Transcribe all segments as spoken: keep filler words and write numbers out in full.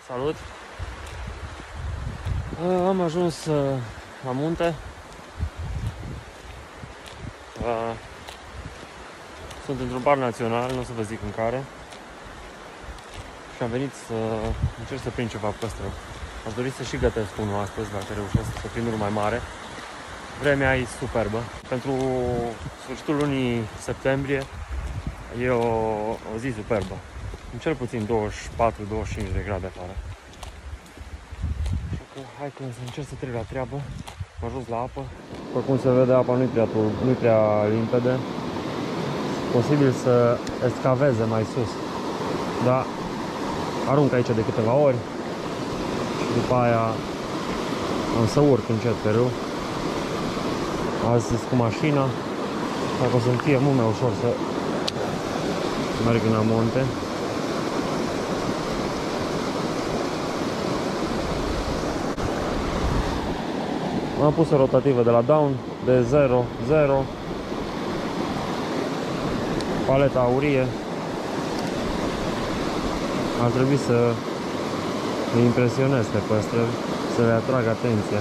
Salut! Am ajuns la munte. Sunt într-un parc național, nu o să vă zic în care. Și am venit să încerc să prind ceva păstrăv. Aș dori să și gătesc unul astăzi, dacă reușesc să prind unul mai mare. Vremea e superbă. Pentru sfârșitul lunii septembrie e o, o zi superbă. În cel puțin douăzeci și patru douăzeci și cinci de grade afară. Așa că hai că să încerc să trec la treabă. Am ajuns la apă. După cum se vede, apa nu e prea, nu prea limpede. Posibil să escaveze mai sus. Dar arunc aici de câteva ori. Și după aia am să urc încet pe râu. Azi sunt cu mașina. Dacă o să-mi fie mult mai ușor să merg în amonte. Am pus o rotativă de la Down de zero zero. Paleta aurie. Ar trebui să îi impresionez pe păstrăvi, să le atrag atenția.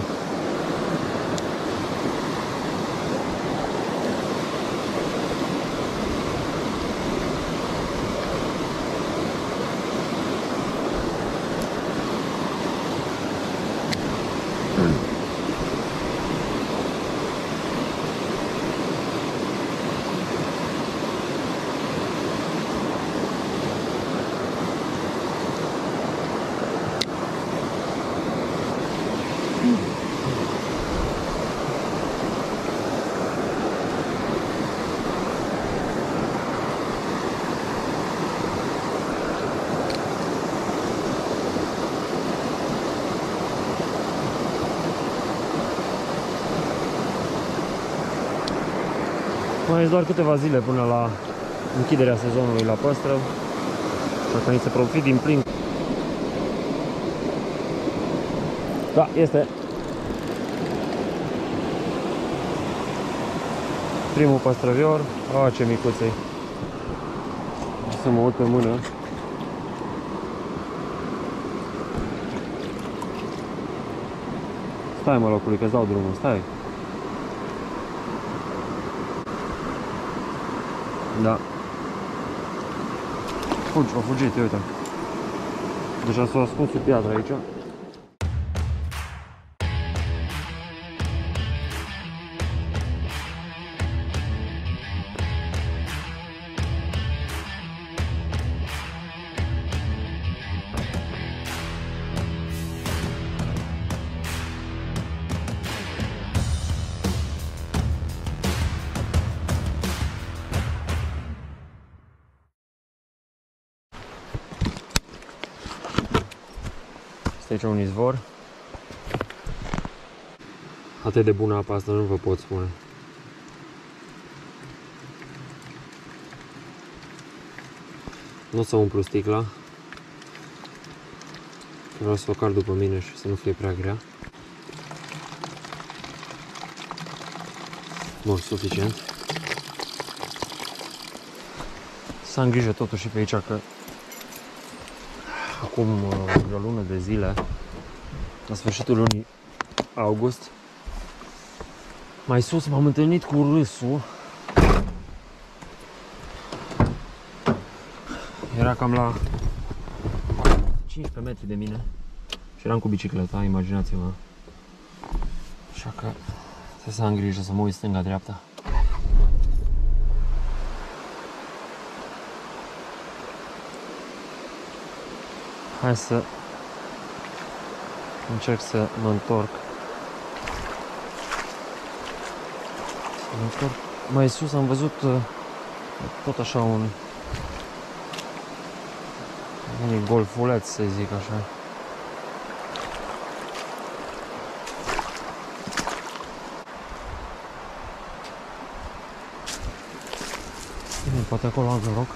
Mai sunt doar câteva zile până la închiderea sezonului la păstrăv, așa că ni se profit din plin. Da, este primul păstrăvior. A, ce micuței! Să mă uit pe mână. Stai, mă, locului, că-ți dau drumul, stai! Da. Fugi, a fugit, uite. Deja s-a ascuns o piatră aici. Este aici un izvor. Atât de bună apa asta nu vă pot spune. Nu o să umplu sticla. Vreau să o car după mine și să nu fie prea grea. Bun, suficient. Să am grijă totuși pe aici că acum o lună de zile, la sfârșitul lunii august, mai sus m-am întâlnit cu râsul. Era cam la cincisprezece metri de mine și eram cu bicicleta, imaginați-vă. Așa că trebuie să am grijă să mă uit stânga-dreapta. Hai să încerc să mă întorc. Să mă întorc. Mai sus am văzut tot așa un, un golfuleț, să zic așa. Bine, poate acolo am loc.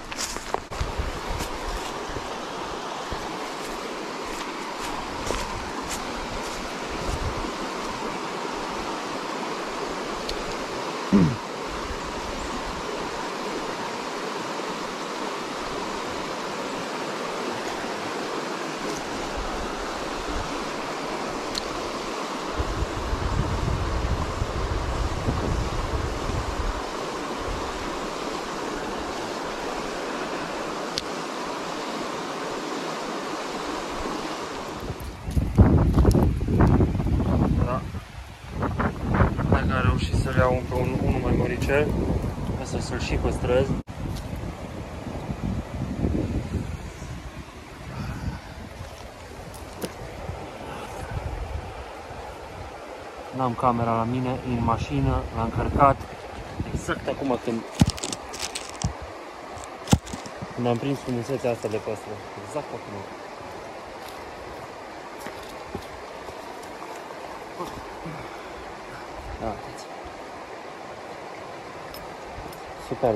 să-l iau încă un, unul mai măricel, asta să-l și păstrez. N-am camera la mine, e în mașină, l-am încărcat exact acum când, când am prins frumusețea asta de păstră, exact acum. Da. Superb.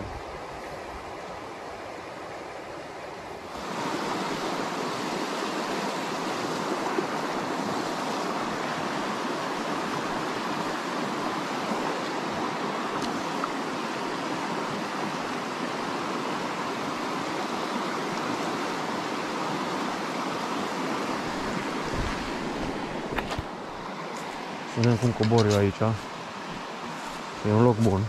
Să vedem cum cobor eu aici. E un loc bun.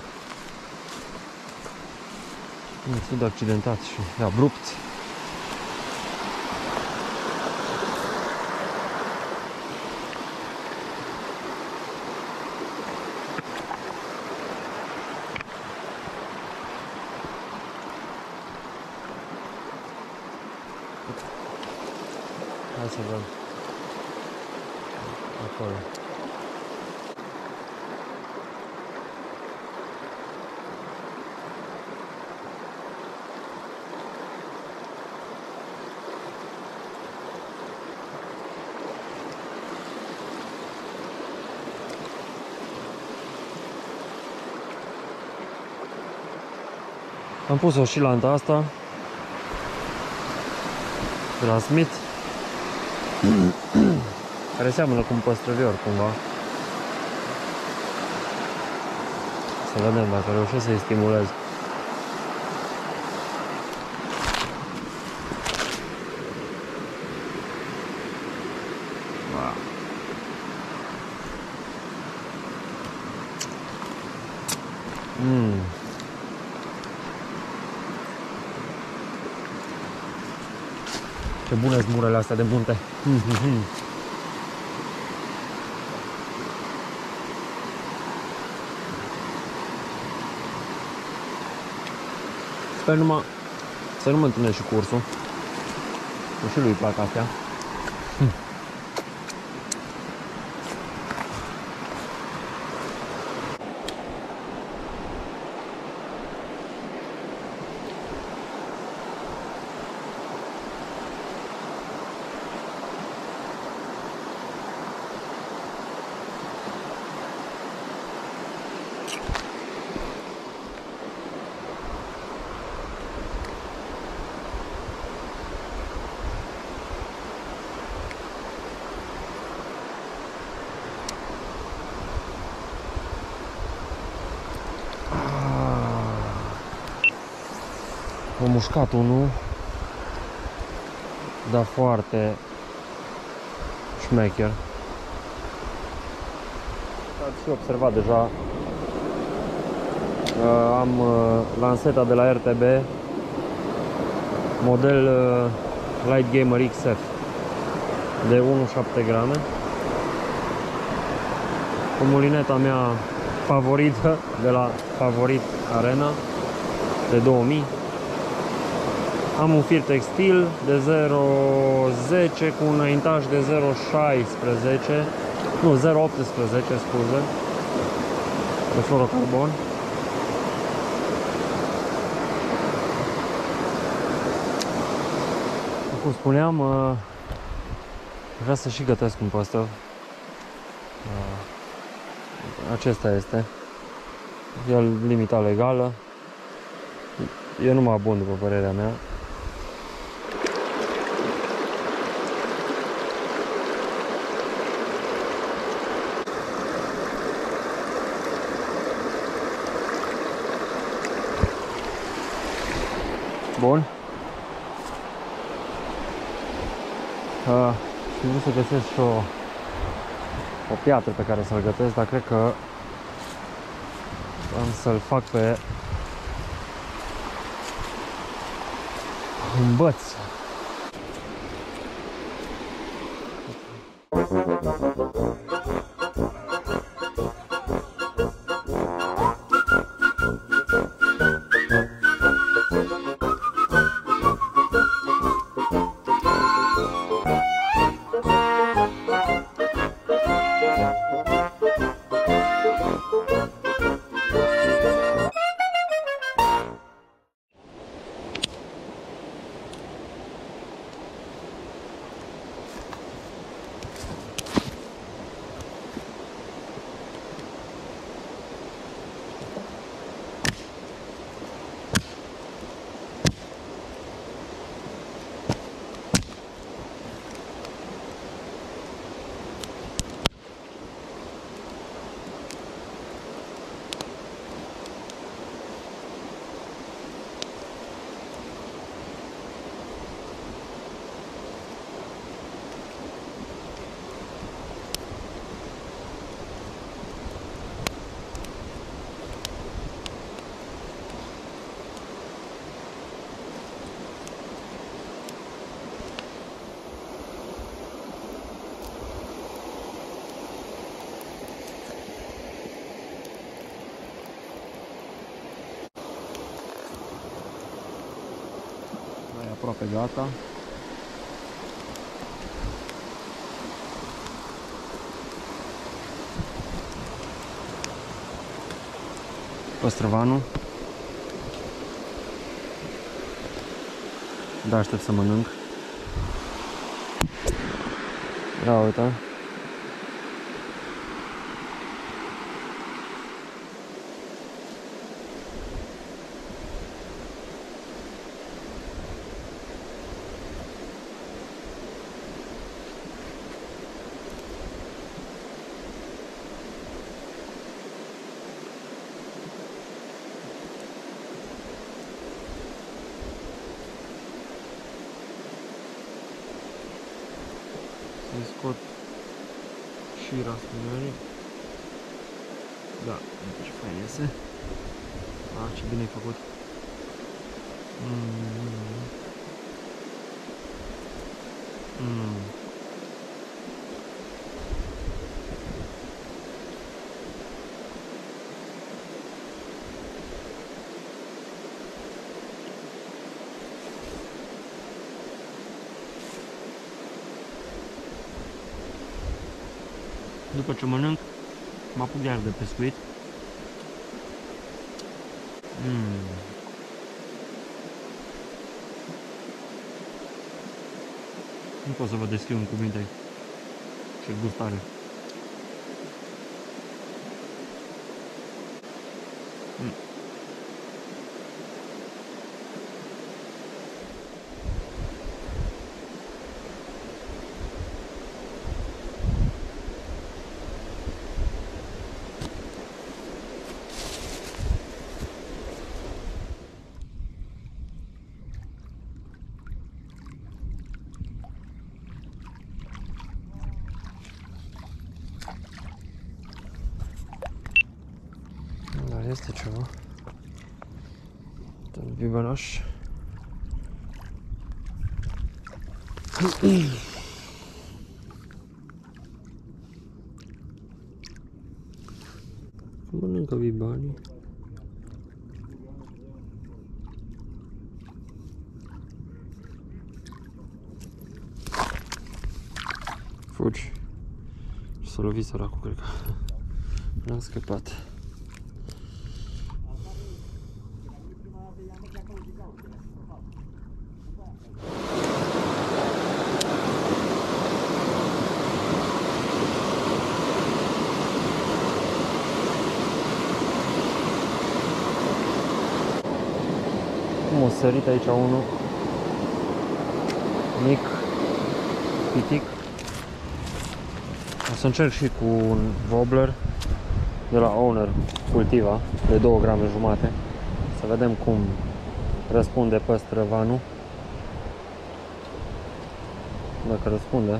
Sunt accidentat și abrupt. Hai să vedem. Acolo. Am pus o și lanta asta de la Smith, care seamănă cu un păstrăvior cumva. Să vedem dacă reușesc să-i stimulez. Mm. Ce bune sunt murele astea de munte. Sper numai să nu mă întâlnesc și cu ursul. Că și lui îi plac astea. Am mușcat unul, dar foarte șmecher. Ați și observat deja, am lanseta de la R T B, model Light Gamer X F de unu virgulă șapte grame, cu mulineta mea favorită de la Favorit Arena de două mii. Am un fir textil de zero virgulă zece cu un înaintaj de zero virgulă șaisprezece, nu, zero virgulă optsprezece, scuze, de fluorocarbon. Cum spuneam, vreau să și gătesc un păstor. Acesta este. El limita legală. E numai bun, după părerea mea. Bun. Uh, și vreau să găsesc și o, o piatră pe care să-l gătesc, dar cred că am să-l fac pe un băț. Aproape gata. Păstrăvanul. Da, aștept să mănânc. Ia uite. Să-i scot și raspberry. Da, uite ce fain iese. Ah, ce bine ai făcut. Mm. Mm. După ce mănânc, mă apuc iar de pescuit. Mm. Nu pot să vă descriu în cuvinte ce gust are. Mm. Este ceva. Ten bibanoș. Mănâncă bibanii. Fugi. S-a lovit săracul, cred că. N-am scăpat. Am sărit aici unul mic, pitic. O să încerc și cu un wobbler de la Owner Cultiva de două grame jumate. Să vedem cum răspunde păstrăvanul. Dacă răspunde.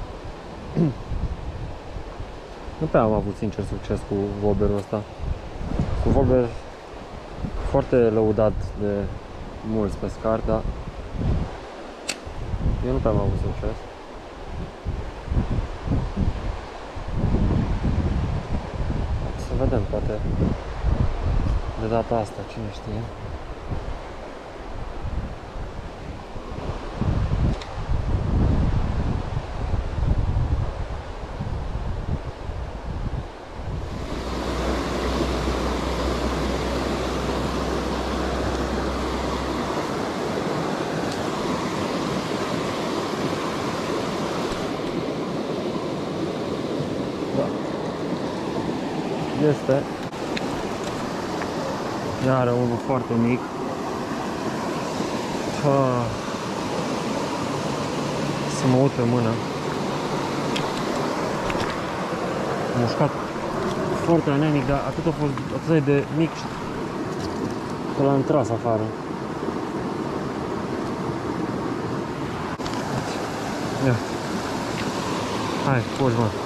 Nu prea am avut sincer succes cu wobblerul ăsta. Cu wobbler foarte lăudat de mulți pescari, dar eu nu prea am avut succes. Să vedem, poate de data asta, cine știe. este iară unul foarte mic. Ah. Să mă uit pe mână. Mușcat foarte anemic, dar atât a fost atât de mic că l-am tras afară. Ia. Hai, fugi, mă.